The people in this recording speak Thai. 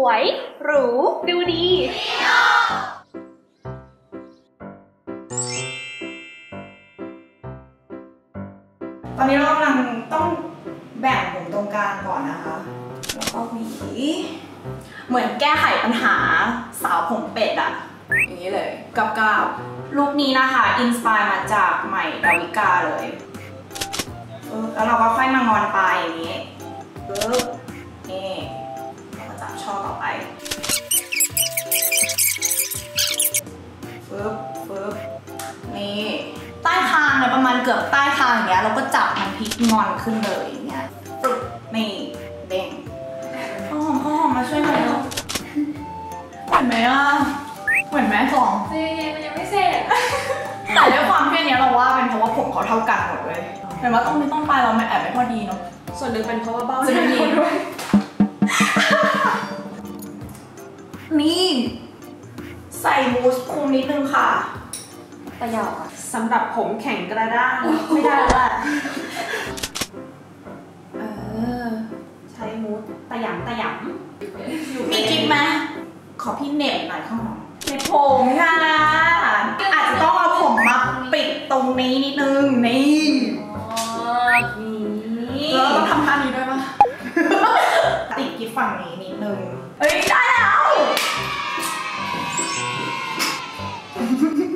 วยหรูดูดีตอนนี้เรากำลังต้องแบ่งผมตรงกลางก่อนนะคะแล้วก็หวีเหมือนแก้ไขปัญหาสาวผมเป็ดอะอย่างนี้เลยกับลุคนี้นะคะอินสปายมาจากใหม่ดาวิกาเลยแล้วเราก็ค่อยมางอนปลายอย่างนี้นี่เราก็จับช่อต่อไปนี่ใต้คางเลยประมาณเกือบใต้คางอย่างเงี้ยเราก็จับมันพลิกงอนขึ้นเลยอย่างเงี้ยปึ๊บนี่เด้งข้าวหอมมาช่วยหน่อยเนาะเหมือนไหมอ่ะเหมือนแม่สองมันยังไม่เสร็จแต่ด้วยความที่เนี้ยเราว่าเป็นเพราะว่าผมเขาเท่ากันหมดเลยแต่ว่าต้องมีต้นปลายเราแอบไม่พอดีเนาะส่วนหนึ่งเป็นเพราะว่าเบ้าจะมีด้วยนี่ใส่มูสคุมนิดนึงค่ะแต่ยาวอ่ะสำหรับผมแข็งกระด้างไม่ได้ละใช้มูสตะหยำมีกิ๊บไหมขอพี่เน็บหน่อยข้างหลังเน็บผมค่ะอาจจะต้องเอาผมมาปิดตรงนี้นิดนึงนี่แล้วต้องทำท่านี้ด้วยปะติดกิ๊บฝั่งนี้นิดนึงเอ้ยได้แล้ว